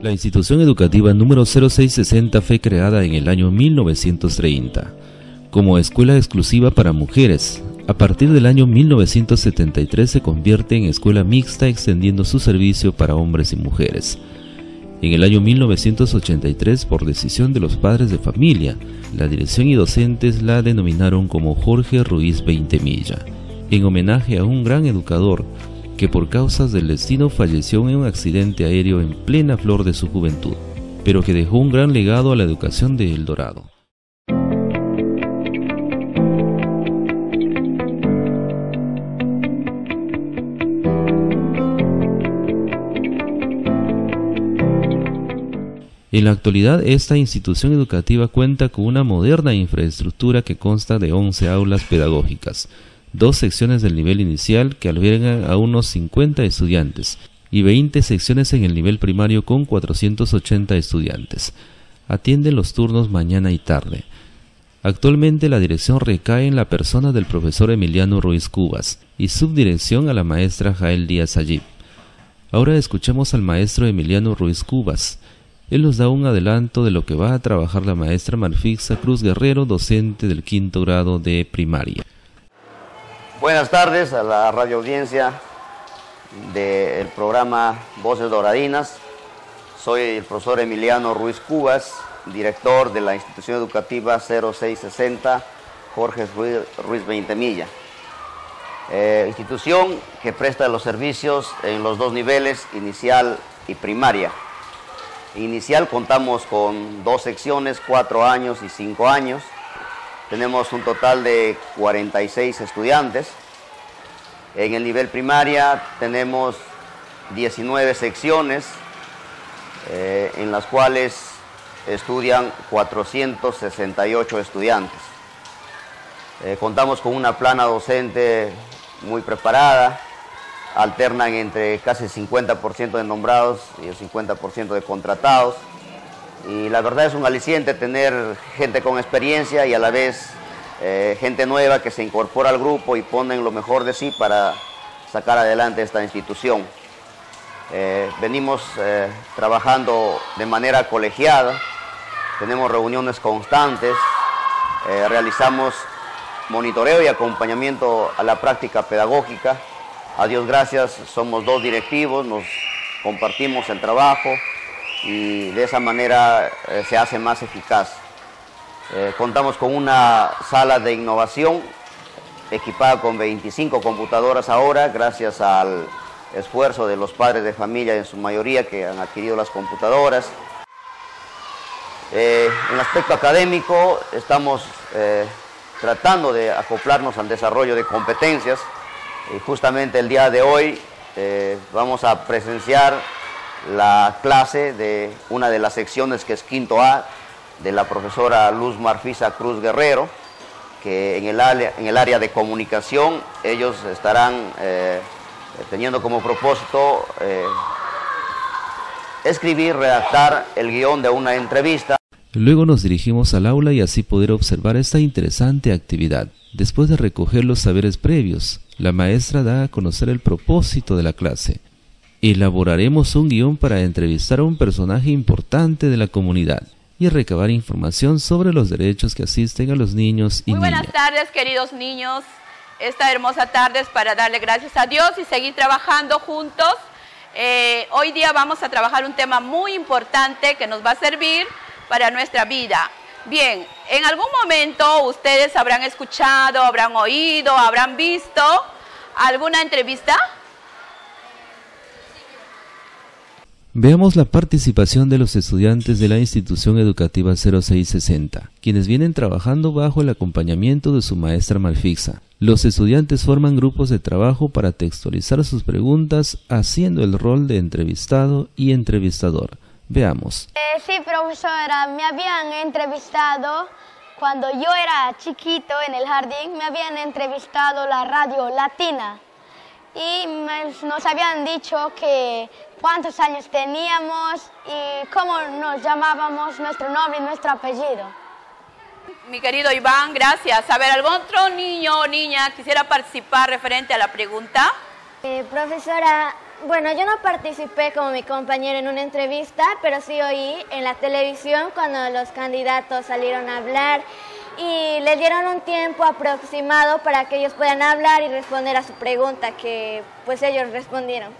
La institución educativa número 0660 fue creada en el año 1930 como escuela exclusiva para mujeres. A partir del año 1973 se convierte en escuela mixta, extendiendo su servicio para hombres y mujeres. En el año 1983, por decisión de los padres de familia, la dirección y docentes la denominaron como Jorge Ruiz Veintemilla, en homenaje a un gran educador que por causas del destino falleció en un accidente aéreo en plena flor de su juventud, pero que dejó un gran legado a la educación de El Dorado. En la actualidad, esta institución educativa cuenta con una moderna infraestructura que consta de 11 aulas pedagógicas, 2 secciones del nivel inicial que albergan a unos 50 estudiantes y 20 secciones en el nivel primario con 480 estudiantes. Atienden los turnos mañana y tarde. Actualmente la dirección recae en la persona del profesor Emiliano Ruiz Cubas y subdirección a la maestra Jael Díaz Ayib. Ahora escuchemos al maestro Emiliano Ruiz Cubas. Él nos da un adelanto de lo que va a trabajar la maestra Marfixa Cruz Guerrero, docente del 5º grado de primaria. Buenas tardes a la radioaudiencia del programa Voces Doradinas. Soy el profesor Emiliano Ruiz Cubas, director de la institución educativa 0660 Jorge Ruiz Veintemilla. Institución que presta los servicios en los 2 niveles, inicial y primaria. Inicial contamos con 2 secciones, 4 años y 5 años. Tenemos un total de 46 estudiantes. En el nivel primaria tenemos 19 secciones, en las cuales estudian 468 estudiantes. Contamos con una plana docente muy preparada. Alternan entre casi 50% de nombrados y el 50% de contratados. Y la verdad es un aliciente tener gente con experiencia y a la vez gente nueva que se incorpora al grupo y ponen lo mejor de sí para sacar adelante esta institución. Venimos trabajando de manera colegiada, tenemos reuniones constantes, realizamos monitoreo y acompañamiento a la práctica pedagógica. A Dios gracias, somos 2 directivos, nos compartimos el trabajo y de esa manera se hace más eficaz. Contamos con una sala de innovación equipada con 25 computadoras ahora, gracias al esfuerzo de los padres de familia en su mayoría que han adquirido las computadoras. En el aspecto académico estamos tratando de acoplarnos al desarrollo de competencias. Y justamente el día de hoy vamos a presenciar la clase de una de las secciones que es 5º A de la profesora Luz Marfixa Cruz Guerrero, que en el área de comunicación ellos estarán teniendo como propósito escribir, redactar el guión de una entrevista. Luego nos dirigimos al aula y así poder observar esta interesante actividad. Después de recoger los saberes previos, la maestra da a conocer el propósito de la clase. Elaboraremos un guión para entrevistar a un personaje importante de la comunidad y recabar información sobre los derechos que asisten a los niños y niñas. Muy buenas tardes, queridos niños. Esta hermosa tarde es para darle gracias a Dios y seguir trabajando juntos. Hoy día vamos a trabajar un tema muy importante que nos va a servir para nuestra vida. Bien, en algún momento ustedes habrán escuchado, habrán oído, habrán visto alguna entrevista. Veamos la participación de los estudiantes de la institución educativa 0660, quienes vienen trabajando bajo el acompañamiento de su maestra Marfixa. Los estudiantes forman grupos de trabajo para textualizar sus preguntas, haciendo el rol de entrevistado y entrevistador. Veamos. Sí, profesora, me habían entrevistado cuando yo era chiquito en el jardín, me habían entrevistado la radio latina y nos habían dicho que cuántos años teníamos y cómo nos llamábamos, nuestro nombre y nuestro apellido. Mi querido Iván, gracias. A ver, ¿algún otro niño o niña quisiera participar referente a la pregunta? Profesora, Bueno, yo no participé como mi compañero en una entrevista, pero sí oí en la televisión cuando los candidatos salieron a hablar y les dieron un tiempo aproximado para que ellos puedan hablar y responder a su pregunta, que pues ellos respondieron.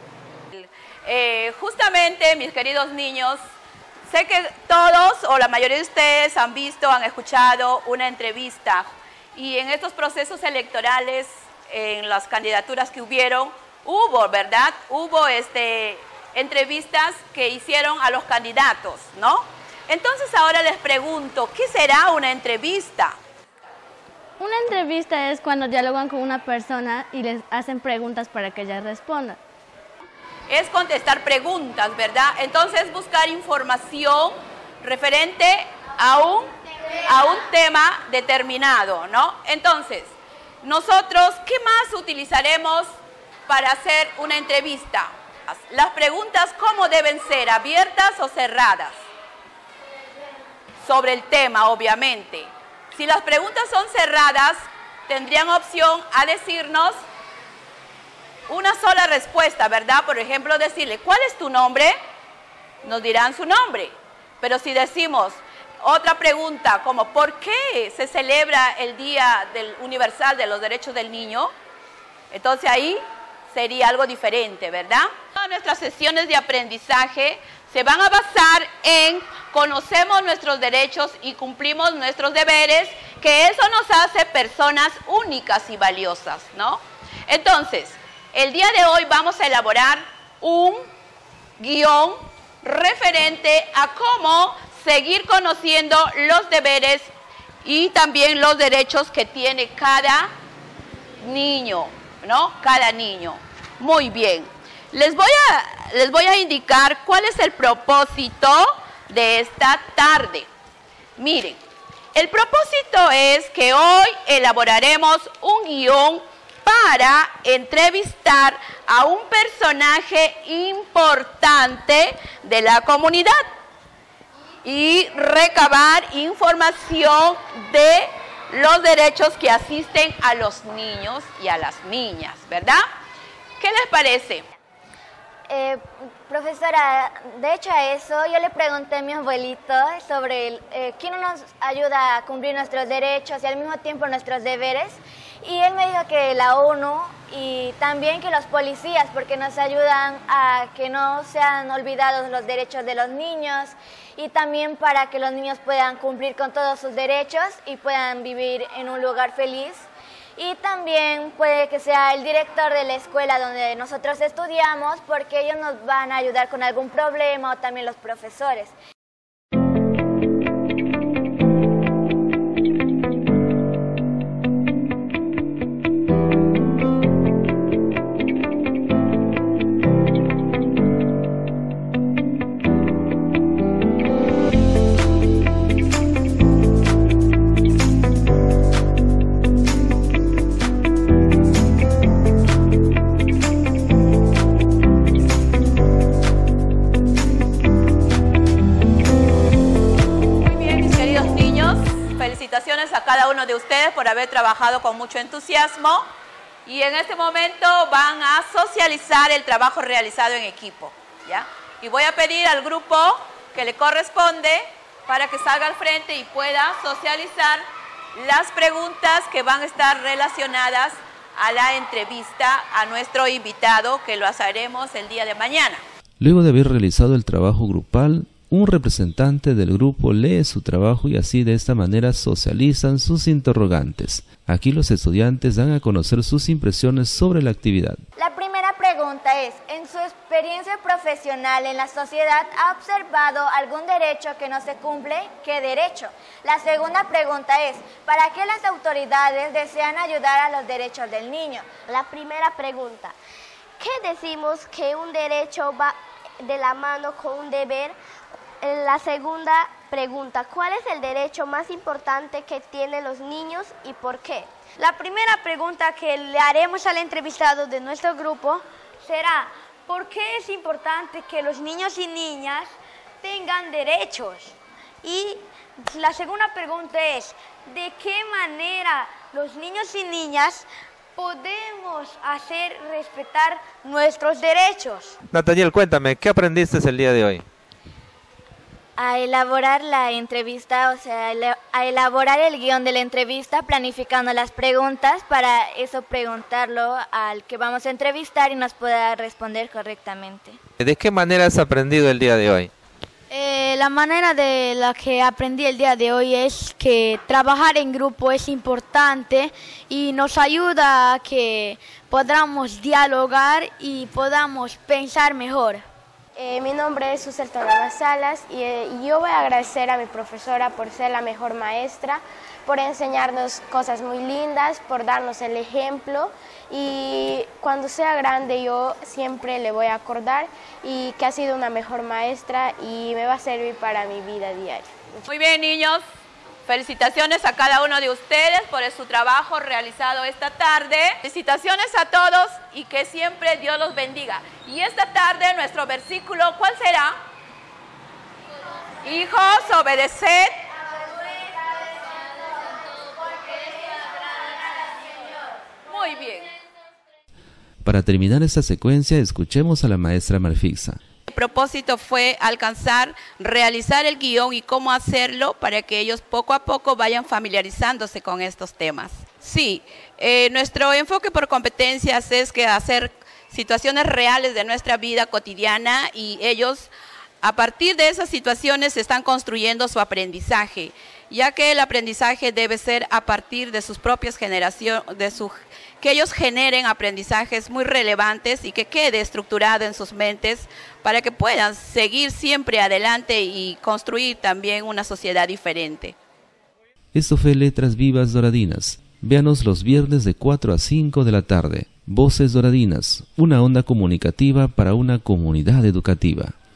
Justamente, mis queridos niños, sé que todos o la mayoría de ustedes han visto, han escuchado una entrevista y en estos procesos electorales, en las candidaturas que hubo, ¿verdad? Hubo entrevistas que hicieron a los candidatos, ¿no? Entonces ahora les pregunto, ¿qué será una entrevista? Una entrevista es cuando dialogan con una persona y les hacen preguntas para que ella responda. Es contestar preguntas, ¿verdad? Entonces buscar información referente a un tema determinado, ¿no? Entonces, nosotros, ¿qué más utilizaremos para hacer una entrevista? Las preguntas, ¿cómo deben ser? ¿Abiertas o cerradas? Sobre el tema, obviamente. Si las preguntas son cerradas, tendrían opción a decirnos una sola respuesta, ¿verdad? Por ejemplo, decirle, ¿cuál es tu nombre? Nos dirán su nombre. Pero si decimos otra pregunta, como ¿por qué se celebra el Día Universal de los Derechos del Niño? Entonces ahí sería algo diferente, ¿verdad? Todas nuestras sesiones de aprendizaje se van a basar en conocemos nuestros derechos y cumplimos nuestros deberes, que eso nos hace personas únicas y valiosas, ¿no? Entonces, el día de hoy vamos a elaborar un guión referente a cómo seguir conociendo los deberes y también los derechos que tiene cada niño, ¿no? Cada niño. Muy bien. Les voy a indicar cuál es el propósito de esta tarde. Miren, el propósito es que hoy elaboraremos un guión para entrevistar a un personaje importante de la comunidad y recabar información de los derechos que asisten a los niños y a las niñas, ¿verdad? ¿Qué les parece? Profesora, de hecho a eso yo le pregunté a mi abuelito sobre quién nos ayuda a cumplir nuestros derechos y al mismo tiempo nuestros deberes, y él me dijo que la ONU y también que los policías, porque nos ayudan a que no sean olvidados los derechos de los niños y también para que los niños puedan cumplir con todos sus derechos y puedan vivir en un lugar feliz. Y también puede que sea el director de la escuela donde nosotros estudiamos, porque ellos nos van a ayudar con algún problema, o también los profesores. Felicitaciones a cada uno de ustedes por haber trabajado con mucho entusiasmo y en este momento van a socializar el trabajo realizado en equipo, ¿ya? Y voy a pedir al grupo que le corresponde para que salga al frente y pueda socializar las preguntas que van a estar relacionadas a la entrevista a nuestro invitado, que lo haremos el día de mañana. Luego de haber realizado el trabajo grupal, un representante del grupo lee su trabajo y así de esta manera socializan sus interrogantes. Aquí los estudiantes dan a conocer sus impresiones sobre la actividad. La primera pregunta es, en su experiencia profesional en la sociedad, ¿ha observado algún derecho que no se cumple? ¿Qué derecho? La segunda pregunta es, ¿para qué las autoridades desean ayudar a los derechos del niño? La primera pregunta, ¿qué decimos que un derecho va de la mano con un deber? La segunda pregunta, ¿cuál es el derecho más importante que tienen los niños y por qué? La primera pregunta que le haremos al entrevistado de nuestro grupo será, ¿por qué es importante que los niños y niñas tengan derechos? Y la segunda pregunta es, ¿de qué manera los niños y niñas podemos hacer respetar nuestros derechos. Nathaniel, cuéntame, ¿qué aprendiste el día de hoy? A elaborar la entrevista, o sea, a elaborar el guión de la entrevista, planificando las preguntas, para eso preguntarlo al que vamos a entrevistar y nos pueda responder correctamente. ¿De qué manera has aprendido el día de hoy? La manera de la que aprendí el día de hoy es que trabajar en grupo es importante y nos ayuda a que podamos dialogar y podamos pensar mejor. Mi nombre es Susel Tonama Salas y yo voy a agradecer a mi profesora por ser la mejor maestra, por enseñarnos cosas muy lindas, por darnos el ejemplo, y cuando sea grande yo siempre le voy a acordar y que ha sido una mejor maestra y me va a servir para mi vida diaria. Muy bien, niños. Felicitaciones a cada uno de ustedes por su trabajo realizado esta tarde. Felicitaciones a todos y que siempre Dios los bendiga. Y esta tarde nuestro versículo, ¿cuál será? Hijos, obedeced. Muy bien. Para terminar esta secuencia, escuchemos a la maestra Marfixa. El propósito fue realizar el guión y cómo hacerlo para que ellos poco a poco vayan familiarizándose con estos temas. Sí, nuestro enfoque por competencias es que hacer situaciones reales de nuestra vida cotidiana y ellos a partir de esas situaciones están construyendo su aprendizaje, ya que el aprendizaje debe ser a partir de sus propias generaciones, que ellos generen aprendizajes muy relevantes y que quede estructurado en sus mentes para que puedan seguir siempre adelante y construir también una sociedad diferente. Esto fue Letras Vivas Doradinas. Véanos los viernes de 4 a 5 de la tarde. Voces Doradinas, una onda comunicativa para una comunidad educativa.